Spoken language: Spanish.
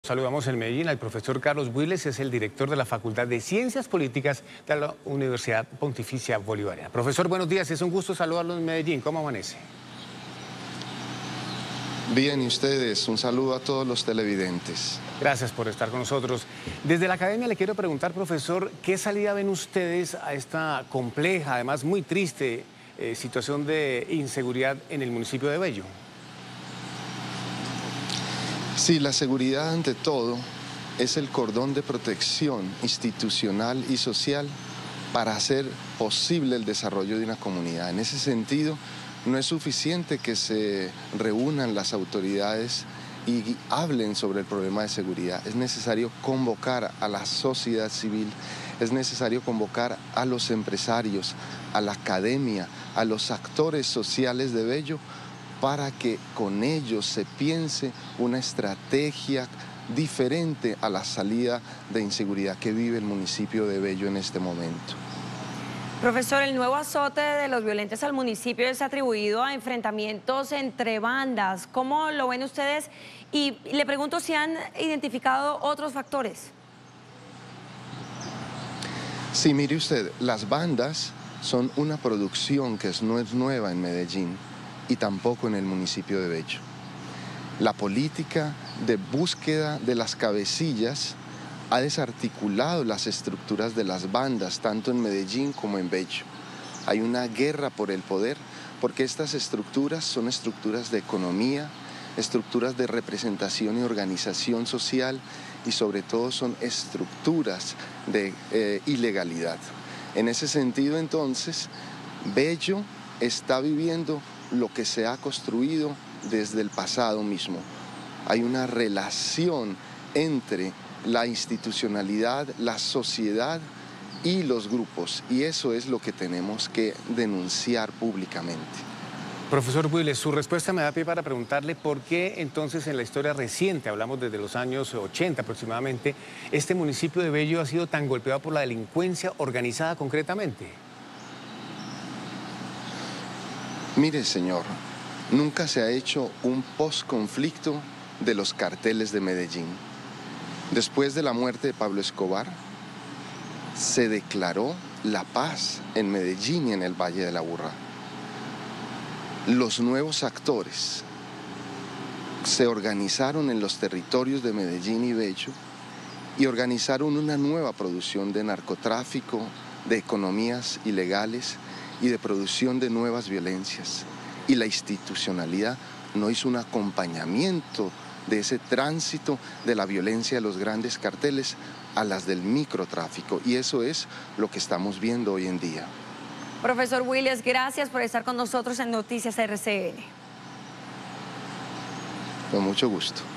Saludamos en Medellín al profesor Carlos Willes, es el director de la Facultad de Ciencias Políticas de la Universidad Pontificia Bolivariana. Profesor, buenos días, es un gusto saludarlo en Medellín. ¿Cómo amanece? Bien, y ustedes, un saludo a todos los televidentes. Gracias por estar con nosotros. Desde la academia le quiero preguntar, profesor, ¿qué salida ven ustedes a esta compleja, además muy triste, situación de inseguridad en el municipio de Bello? Sí, la seguridad ante todo es el cordón de protección institucional y social para hacer posible el desarrollo de una comunidad. En ese sentido, no es suficiente que se reúnan las autoridades y hablen sobre el problema de seguridad. Es necesario convocar a la sociedad civil, es necesario convocar a los empresarios, a la academia, a los actores sociales de Bello, para que con ellos se piense una estrategia diferente a la salida de inseguridad que vive el municipio de Bello en este momento. Profesor, el nuevo azote de los violentos al municipio es atribuido a enfrentamientos entre bandas. ¿Cómo lo ven ustedes? Y le pregunto si han identificado otros factores. Sí, mire usted, las bandas son una producción que no es nueva en Medellín y tampoco en el municipio de Bello. La política de búsqueda de las cabecillas ha desarticulado las estructuras de las bandas, tanto en Medellín como en Bello. Hay una guerra por el poder, porque estas estructuras son estructuras de economía, estructuras de representación y organización social, y sobre todo son estructuras de ilegalidad. En ese sentido, entonces, Bello está viviendo lo que se ha construido desde el pasado mismo. Hay una relación entre la institucionalidad, la sociedad y los grupos, y eso es lo que tenemos que denunciar públicamente. Profesor Willes, su respuesta me da pie para preguntarle por qué entonces en la historia reciente, hablamos desde los años 80 aproximadamente, este municipio de Bello ha sido tan golpeado por la delincuencia organizada concretamente. Mire, señor, nunca se ha hecho un posconflicto de los carteles de Medellín. Después de la muerte de Pablo Escobar, se declaró la paz en Medellín y en el Valle de la Aburrá. Los nuevos actores se organizaron en los territorios de Medellín y Bello y organizaron una nueva producción de narcotráfico, de economías ilegales y de producción de nuevas violencias. Y la institucionalidad no hizo un acompañamiento de ese tránsito de la violencia de los grandes carteles a las del microtráfico. Y eso es lo que estamos viendo hoy en día. Profesor Willes, gracias por estar con nosotros en Noticias RCN. Con mucho gusto.